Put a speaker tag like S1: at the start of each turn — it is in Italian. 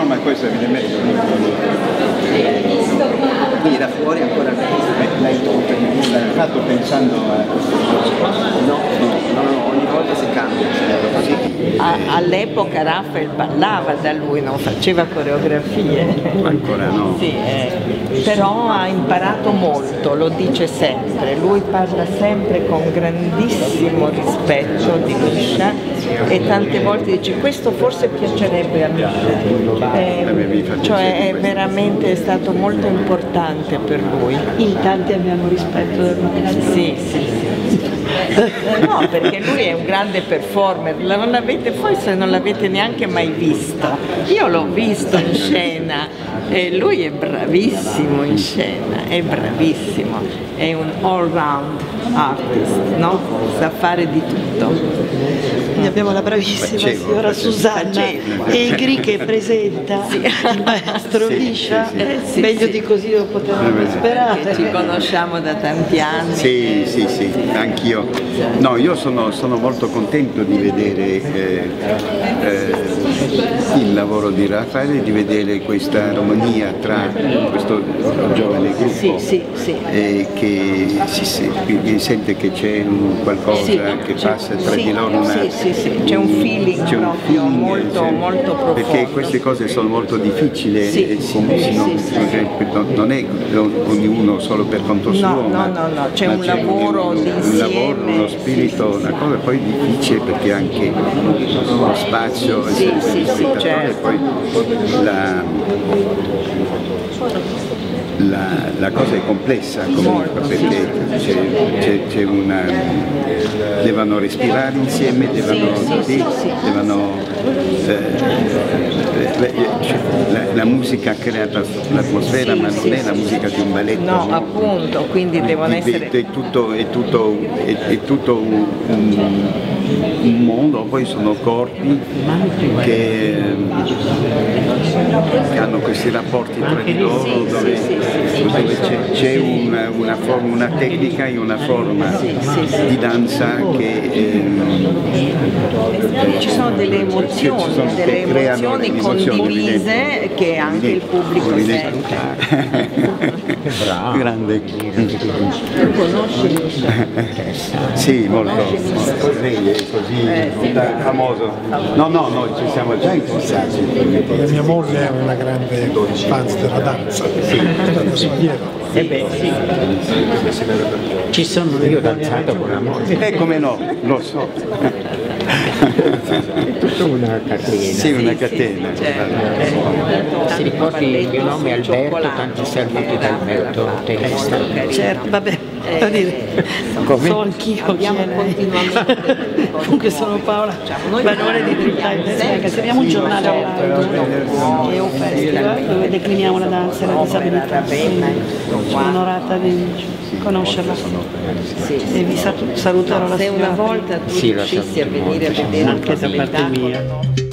S1: ma questo evidentemente
S2: quindi da fuori ancora
S1: l'hai fatto pensando a...
S2: no, ogni volta si cambia, così.
S3: All'epoca Raphael ballava da lui, non faceva coreografie.
S1: Ancora no.
S3: Sì, però ha imparato molto, lo dice sempre, lui parla sempre con grandissimo rispetto di Misha e tante volte dice questo forse piacerebbe a Misha, cioè è veramente stato molto importante per lui.
S4: In tanti abbiamo rispetto del maestro.
S3: Sì, sì, sì. No, perché lui è un grande performer, non l'avete, forse non l'avete neanche mai visto. Io l'ho visto in scena e lui è bravissimo in scena, è bravissimo, è un all round artist, no? Sa fare di tutto.
S4: Quindi abbiamo la bravissima signora Susanna Egri che presenta il maestro Misha, meglio di così non potevamo sperare.
S3: Che ci conosciamo da tanti anni.
S1: Sì, sì, sì, anch'io. No, io sono molto contento di vedere il lavoro di Raffaele e di vedere questa armonia tra questo giovane gruppo.
S3: Sì, sì, sì.
S1: Che si sente che c'è qualcosa che passa tra di loro.
S3: Sì, c'è un feeling proprio molto profondo.
S1: Perché queste cose sono molto difficili non è ognuno solo per conto suo,
S3: no, c'è un lavoro d'insieme,
S1: uno spirito, una cosa poi difficile perché anche lo spazio, certo. E poi la cosa è complessa comunque perché c'è una... devono respirare insieme, la musica crea l'atmosfera ma non è la musica di un balletto.
S3: No, appunto, quindi devono essere...
S1: È tutto un mondo, poi sono corpi che hanno questi rapporti tra di loro dove c'è una tecnica e una forma di danza che
S3: ci sono delle emozioni condivise che anche il pubblico sente.
S1: Bravo. Grande.
S3: Tu conosci?
S1: Sì, molto. Lei è così famoso. No, ci siamo già incontrati.
S5: Mia moglie è una grande fan della danza. Sì.
S6: Ci sono, io ho danzato con la moglie.
S1: Come no, lo so.
S6: È tutta una catena.
S1: Sì, una catena.
S6: Si ricordi il mio nome è Alberto, tanti saluti da Alberto Testa.
S4: Certo, vabbè, so anch'io chi è lei. Comunque sono Paola Barone di Triptime. Abbiamo un giornale online, è un festival dove decliniamo la danza e la disabilità. Sono onorata di conoscerla e vi saluterò la sera.
S3: Se una volta tu riuscissi a venire a vedere
S6: anche da parte mia.